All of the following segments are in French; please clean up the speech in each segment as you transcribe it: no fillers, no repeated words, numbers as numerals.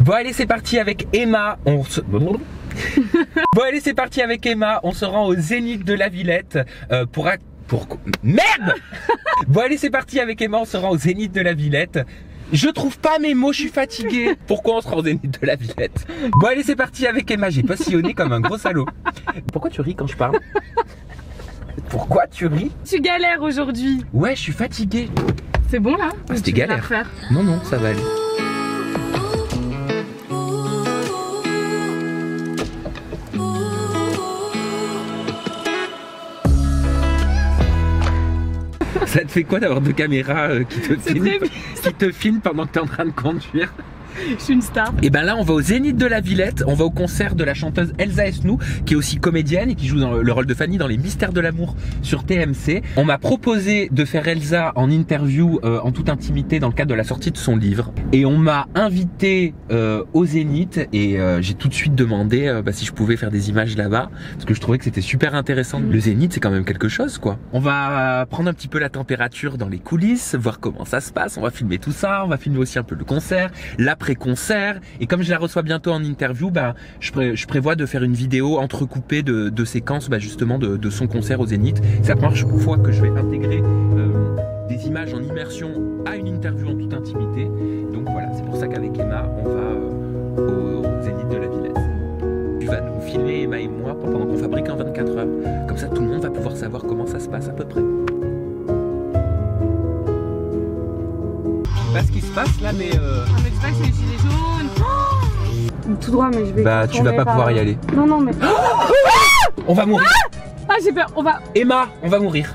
Bon allez c'est parti avec Emma, Bon allez c'est parti avec Emma, on se rend au Zénith de la Villette Merde. Bon allez c'est parti avec Emma, on se rend au Zénith de la Villette. Je trouve pas mes mots, je suis fatigué. Pourquoi on se rend au Zénith de la Villette? Bon allez c'est parti avec Emma, j'ai pas sillonné comme un gros salaud. Pourquoi tu ris quand je parle? Pourquoi tu ris? Tu galères aujourd'hui. Ouais je suis fatigué. C'est bon là? Ah, c'était galère. Non non ça va aller. Ça te fait quoi d'avoir deux caméras qui te filment pendant que tu es en train de conduire? Je suis une star. Et ben là on va au Zénith de la Villette, on va au concert de la chanteuse Elsa Esnou qui est aussi comédienne et qui joue dans le rôle de Fanny dans Les Mystères de l'amour sur TMC. On m'a proposé de faire Elsa en interview en toute intimité dans le cadre de la sortie de son livre. Et on m'a invité au Zénith et j'ai tout de suite demandé si je pouvais faire des images là-bas parce que je trouvais que c'était super intéressant. Le Zénith c'est quand même quelque chose quoi. On va prendre un petit peu la température dans les coulisses, voir comment ça se passe, on va filmer tout ça, on va filmer aussi un peu le concert, l'après-concert, et comme je la reçois bientôt en interview, je prévois de faire une vidéo entrecoupée de séquences justement de son concert au Zénith. C'est la première fois que je vais intégrer des images en immersion à une interview en toute intimité. Donc voilà, c'est pour ça qu'avec Emma, on va au Zénith de la Villette. Tu vas nous filmer, Emma et moi, pendant qu'on fabrique en 24 heures. Comme ça, tout le monde va pouvoir savoir comment ça se passe à peu près. Pas ce qui se passe là, mais mais tu sais que c'est les gilets jaunes. Tout droit, mais je vais. Tu vas pas pouvoir y aller. Non, non, mais. On va mourir. Ah, j'ai peur. On va. Emma, on va mourir.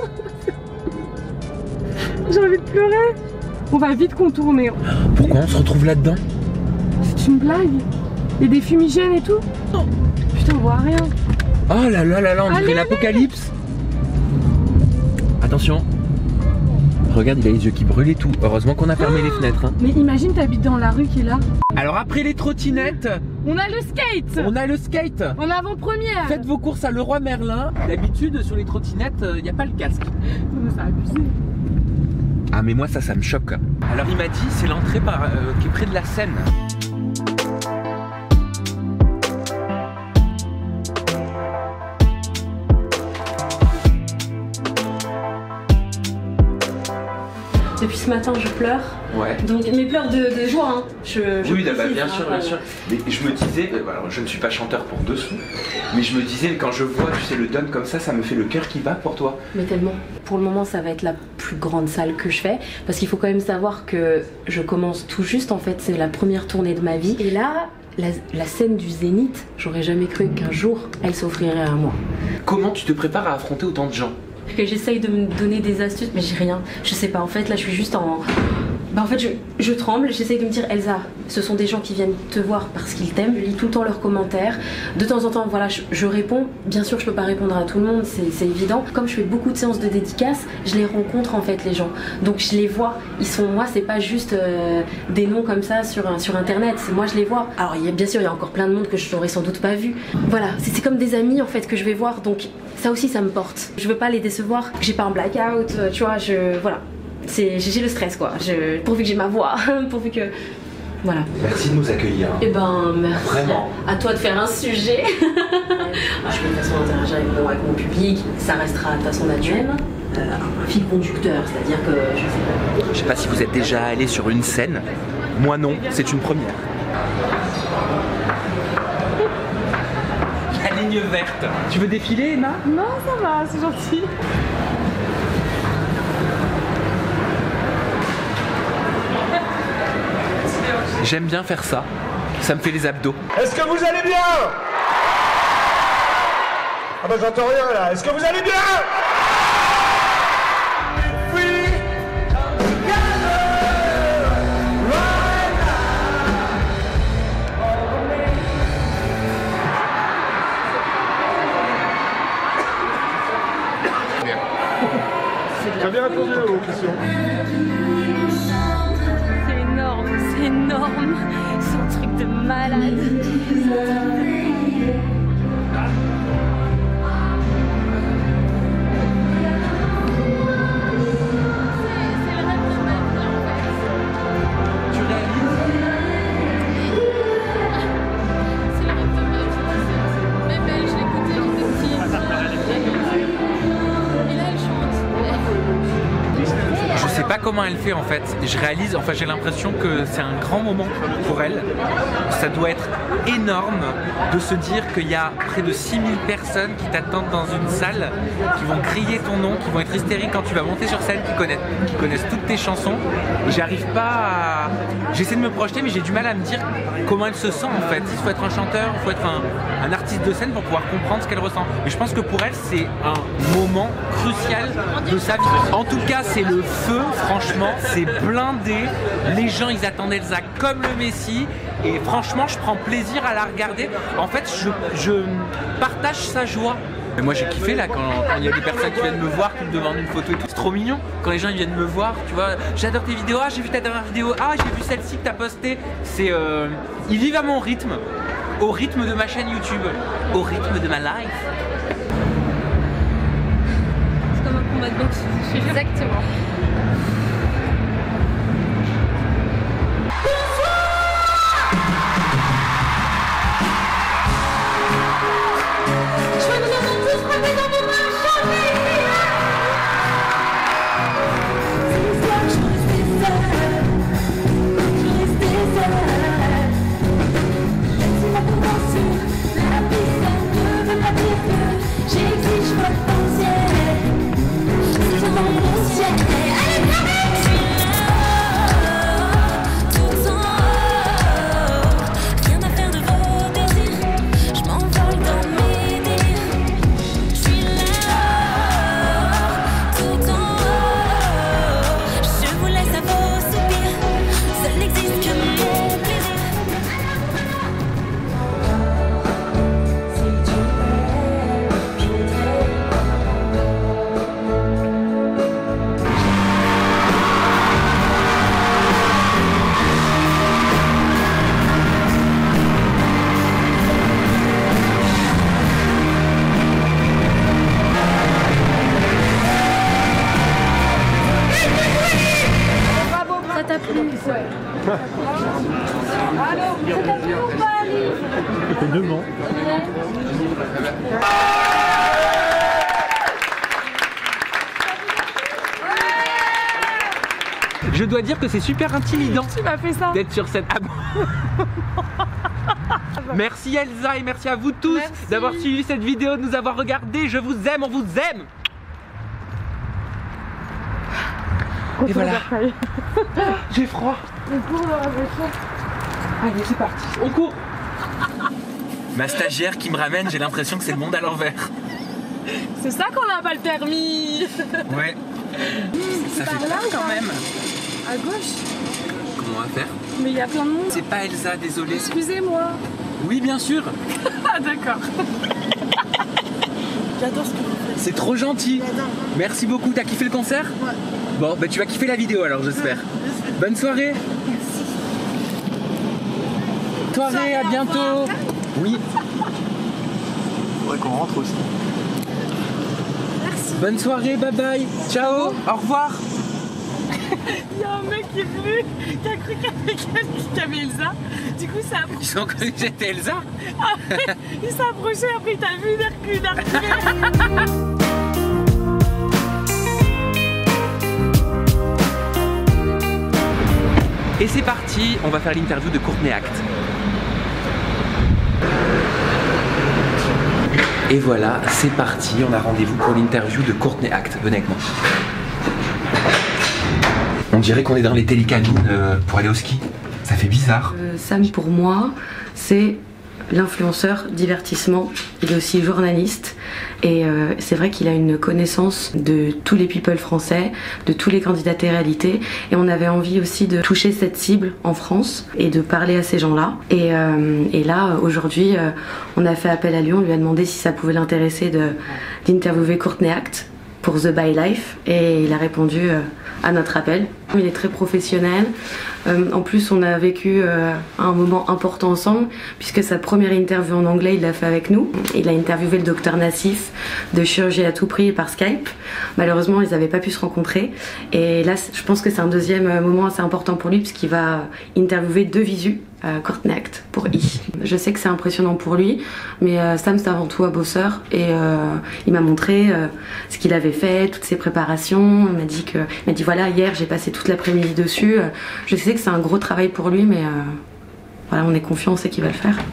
J'ai envie de pleurer. On va vite contourner. Pourquoi on se retrouve là-dedans? C'est une blague. Il y a des fumigènes et tout. Putain, on voit rien. Oh là là là là, on dirait l'apocalypse. Attention. Regarde, il a les yeux qui brûlent et tout. Heureusement qu'on a fermé les fenêtres. Mais imagine, t'habites dans la rue qui est là. Alors après les trottinettes, on a le skate. On a le skate. En avant-première. Faites vos courses à Leroy Merlin. D'habitude, sur les trottinettes, il n'y a pas le casque. Non, mais ça a abusé. Ah mais moi ça me choque. Alors il m'a dit, c'est l'entrée qui est près de la Seine. Depuis ce matin, je pleure. Ouais. Donc, mes pleurs de joie, hein. Oui, bien sûr, bien sûr. Mais je me disais, alors, je ne suis pas chanteur pour dessous, mais je me disais, quand je vois, tu sais, le Don comme ça me fait le cœur qui bat pour toi. Mais tellement. Pour le moment, ça va être la plus grande salle que je fais, parce qu'il faut quand même savoir que je commence tout juste, en fait, c'est la première tournée de ma vie. Et là, la scène du Zénith, j'aurais jamais cru qu'un jour, elle s'offrirait à moi. Comment tu te prépares à affronter autant de gens? Que j'essaye de me donner des astuces, mais j'ai rien. Je sais pas, en fait, là, je suis juste en... en fait, je tremble, j'essaye de me dire, Elsa, ce sont des gens qui viennent te voir parce qu'ils t'aiment. Je lis tout le temps leurs commentaires. De temps en temps, voilà, je réponds. Bien sûr, je peux pas répondre à tout le monde, c'est évident. Comme je fais beaucoup de séances de dédicaces, je les rencontre, en fait, les gens. Donc, je les vois. Ils sont, moi, c'est pas juste des noms comme ça sur Internet. C'est moi, je les vois. Alors, bien sûr, il y a encore plein de monde que je n'aurais sans doute pas vu. Voilà, c'est comme des amis, en fait, que je vais voir. Donc, ça aussi, ça me porte. Je veux pas les décevoir. J'ai pas un blackout, tu vois, voilà. J'ai le stress quoi, pourvu que j'ai ma voix, pourvu que... Voilà. Merci de nous accueillir. Eh ben, merci. Vraiment. À toi de faire un sujet. Je vais de toute façon interagir avec mon public, ça restera de façon naturelle. Un fil conducteur, c'est-à-dire que je sais pas si vous êtes déjà allé sur une scène. Moi non, c'est une première. La ligne verte. Tu veux défiler, Emma? Non, ça va, c'est gentil. J'aime bien faire ça. Ça me fait les abdos. Est-ce que vous allez bien? Ah bah j'entends rien là. Est-ce que vous allez bien? T'as bien répondu à vos questions. C'est énorme, c'est un truc de malade. comment elle fait en fait. Je réalise, enfin j'ai l'impression que c'est un grand moment pour elle. Ça doit être énorme de se dire qu'il y a près de 6000 personnes qui t'attendent dans une salle, qui vont crier ton nom, qui vont être hystériques quand tu vas monter sur scène, qui connaissent toutes tes chansons. J'arrive pas à... J'essaie de me projeter mais j'ai du mal à me dire comment elle se sent en fait. Il faut être un chanteur, il faut être un artiste de scène pour pouvoir comprendre ce qu'elle ressent. Mais je pense que pour elle c'est un moment crucial de sa vie. En tout cas c'est le feu, franchement c'est blindé. Les gens ils attendent Elsa comme le Messie et franchement je prends plaisir à la regarder. En fait je partage sa joie. Mais moi j'ai kiffé là quand il y a des personnes qui viennent me voir, qui me demandent une photo et tout. C'est trop mignon quand les gens ils viennent me voir, tu vois. J'adore tes vidéos, ah j'ai vu ta dernière vidéo, ah j'ai vu celle-ci que t'as postée. C'est ils vivent à mon rythme, au rythme de ma chaîne YouTube, au rythme de ma life. C'est comme un combat de boxe. Exactement. Je dois dire que c'est super intimidant. Tu m'as fait ça d'être sur cette... Ah bon. Merci Elsa et merci à vous tous d'avoir suivi cette vidéo, de nous avoir regardé. Je vous aime, on vous aime. Et voilà. J'ai froid. On court dans la voiture. Allez, c'est parti. On court. Ma stagiaire qui me ramène, j'ai l'impression que c'est le monde à l'envers. C'est ça qu'on n'a pas le permis. Ouais. Ça fait peur quand même. À gauche. Comment on va faire? Mais il y a plein de monde. C'est pas Elsa, désolé. Excusez-moi. Oui, bien sûr. Ah d'accord. J'adore ce que vous faites. C'est trop gentil. Merci beaucoup. T'as kiffé le concert? Ouais. Bon, bah tu vas kiffer la vidéo alors, j'espère. Bonne soirée. Merci. Soirée, à bientôt. Oui. Faudrait qu'on rentre aussi. Merci. Bonne soirée, bye bye. Ciao. Au revoir. Il y a un mec qui est venu, qui a cru qu'il y avait Elsa. Du coup, ça a... Ils ont cru que j'étais Elsa. Il s'est approché, après il t'a vu, il a reculé. Et c'est parti, on va faire l'interview de Courtney Act. Et voilà, c'est parti, on a rendez-vous pour l'interview de Courtney Act. Venez avec moi. On dirait qu'on est dans les Télécabines pour aller au ski. Ça fait bizarre. Sam, pour moi, c'est l'influenceur divertissement. Il est aussi journaliste. Et c'est vrai qu'il a une connaissance de tous les people français, de tous les candidats télé-réalité. Et on avait envie aussi de toucher cette cible en France et de parler à ces gens-là. Et là, aujourd'hui, on a fait appel à lui. On lui a demandé si ça pouvait l'intéresser d'interviewer Courtney Act pour The By Life. Et il a répondu à notre appel. Il est très professionnel. En plus, on a vécu un moment important ensemble, puisque sa première interview en anglais, il l'a fait avec nous. Il a interviewé le docteur Nassif de Chirurgie à tout prix par Skype. Malheureusement, ils n'avaient pas pu se rencontrer. Et là, je pense que c'est un deuxième moment assez important pour lui, puisqu'il va interviewer de visu Kortnacht pour I. Je sais que c'est impressionnant pour lui, mais Sam c'est avant tout un bosseur et il m'a montré ce qu'il avait fait, toutes ses préparations. Il m'a dit voilà, hier j'ai passé toute l'après-midi dessus. Je sais que c'est un gros travail pour lui, mais voilà, on est confiant, on sait qu'il va le faire.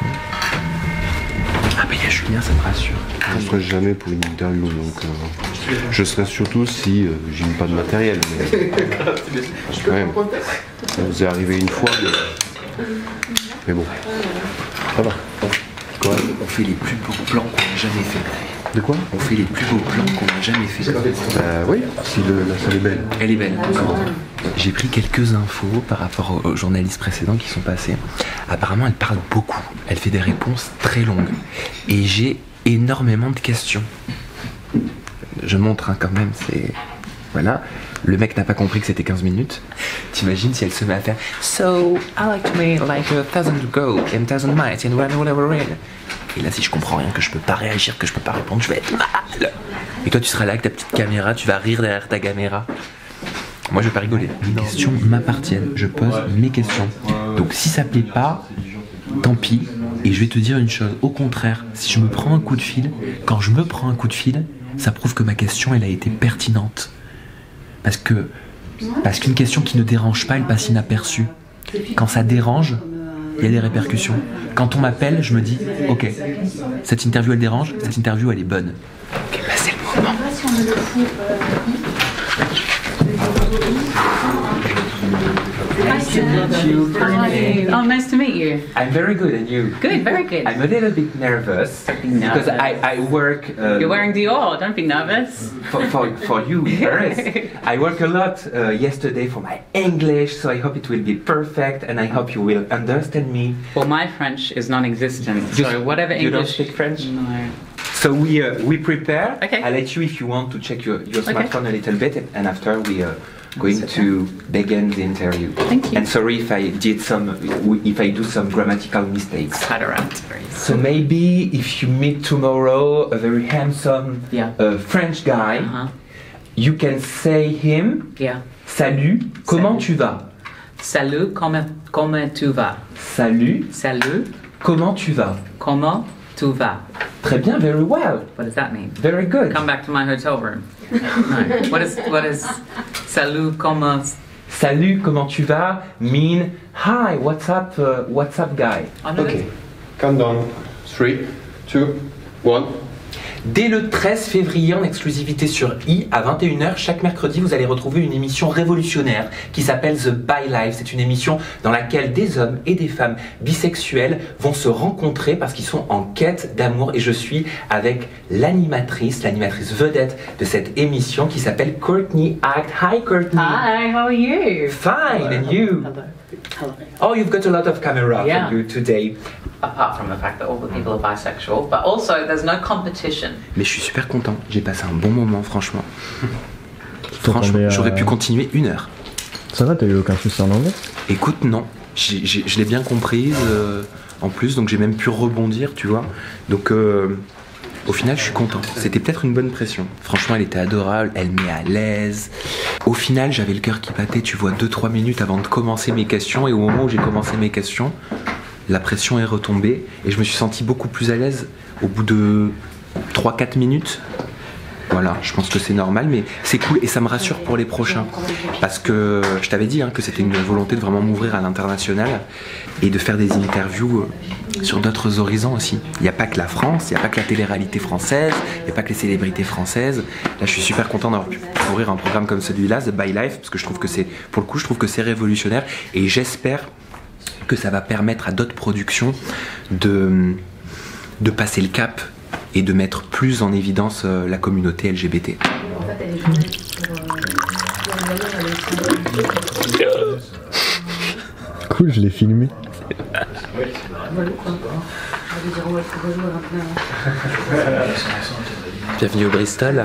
Ah bah il y a Julien, ça me rassure. Je ne serai jamais pour une interview, donc je serai surtout si j'ai pas de matériel. Mais, quand même, ça vous est arrivé une fois, mais bon, ça va. Quoi ? On fait les plus beaux plans qu'on a jamais fait. De quoi ? On fait les plus beaux plans qu'on a jamais fait. Oui, si la salle est belle. Elle est belle. J'ai pris quelques infos par rapport aux journalistes précédents qui sont passés. Apparemment, elle parle beaucoup. Elle fait des réponses très longues. Et j'ai énormément de questions. Je montre quand même, c'est... Voilà. Le mec n'a pas compris que c'était 15 minutes. T'imagines si elle se met à faire So, I like to make like 1,000 go and 1,000 miles and whatever. Et là, si je comprends rien, que je peux pas réagir, que je peux pas répondre, je vais être mal. Et toi, tu seras là avec ta petite caméra, tu vas rire derrière ta caméra. Moi, je vais pas rigoler. Les questions m'appartiennent. Je pose mes questions. Donc, si ça plaît pas, tant pis. Et je vais te dire une chose. Au contraire, si je me prends un coup de fil, quand je me prends un coup de fil, ça prouve que ma question, elle a été pertinente. Parce qu'une question qui ne dérange pas, elle passe inaperçue. Quand ça dérange, il y a des répercussions. Quand on m'appelle, je me dis, ok, cette interview elle dérange, cette interview elle est bonne. Ok, bah c'est le moment. Nice to meet you. Hi. Oh, nice to meet you. I'm very good, and you? Good, very good. I'm a little bit nervous because I work. You're wearing Dior. Don't be nervous. For you in Paris. I work a lot yesterday for my English, so I hope it will be perfect, and I hope you will understand me. Well, my French is non-existent. So whatever English. You don't speak French? No. So we prepare. Okay. I'll let you if you want to check your smartphone a little bit, and after we going to begin the interview. Thank you. And sorry if I do some grammatical mistakes. Cut around. So maybe if you meet tomorrow a very handsome French guy, you can say him. Yeah. Salut. Comment tu vas? Salut. Comment tu vas? Salut. Salut. Comment tu vas? Comment tu vas? Très bien. Very well. What does that mean? Very good. Come back to my hotel room. No. What is salut? Comment? Salut, comment tu vas? Mean hi, what's up, guy? Ok. Countdown. 3, 2, 1. Dès le 13 février, en exclusivité sur I, à 21h, chaque mercredi, vous allez retrouver une émission révolutionnaire qui s'appelle The Bi Life. C'est une émission dans laquelle des hommes et des femmes bisexuels vont se rencontrer parce qu'ils sont en quête d'amour. Et je suis avec l'animatrice vedette de cette émission qui s'appelle Courtney Act. Hi Courtney. Hi, how are you? Fine, and you? Hello. Oh, you've got a lot of camera for you today. Apart from the fact that all the people are bisexual, but also there's no competition. Mais je suis super content, j'ai passé un bon moment franchement. Franchement, j'aurais pu continuer 1 heure. Ça va, t'as eu aucun souci en anglais? Écoute, non, je l'ai bien comprise en plus, donc j'ai même pu rebondir, tu vois. Donc au final, je suis content. C'était peut-être une bonne pression. Franchement, elle était adorable, elle met à l'aise. Au final, j'avais le cœur qui battait, tu vois, 2-3 minutes avant de commencer mes questions. Et au moment où j'ai commencé mes questions, la pression est retombée et je me suis senti beaucoup plus à l'aise au bout de 3-4 minutes. Voilà, je pense que c'est normal, mais c'est cool et ça me rassure pour les prochains. Parce que je t'avais dit que c'était une volonté de vraiment m'ouvrir à l'international et de faire des interviews sur d'autres horizons aussi. Il n'y a pas que la France, il n'y a pas que la télé-réalité française, il n'y a pas que les célébrités françaises. Là, je suis super content d'avoir pu ouvrir un programme comme celui-là, The Bi Life, parce que je trouve que c'est, pour le coup, je trouve que c'est révolutionnaire et j'espère que ça va permettre à d'autres productions de passer le cap et de mettre plus en évidence la communauté LGBT. Cool, je l'ai filmé. Bienvenue au Bristol.